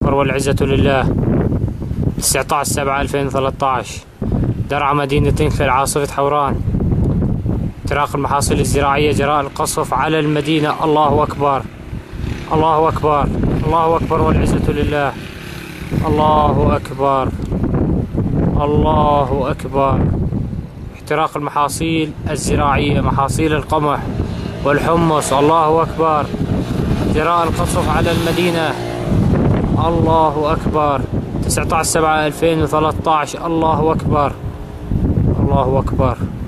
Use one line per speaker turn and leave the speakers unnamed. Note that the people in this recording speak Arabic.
أكبر والعزة لله. 19/7/2013 درعا مدينة إنخل عاصفة حوران، احتراق المحاصيل الزراعية جراء القصف على المدينة. الله أكبر، الله أكبر، الله أكبر والعزة لله. الله أكبر، الله أكبر. احتراق المحاصيل الزراعية، محاصيل القمح والحمص، الله أكبر، جراء القصف على المدينة. الله أكبر. 19/7/2013. الله أكبر، الله أكبر.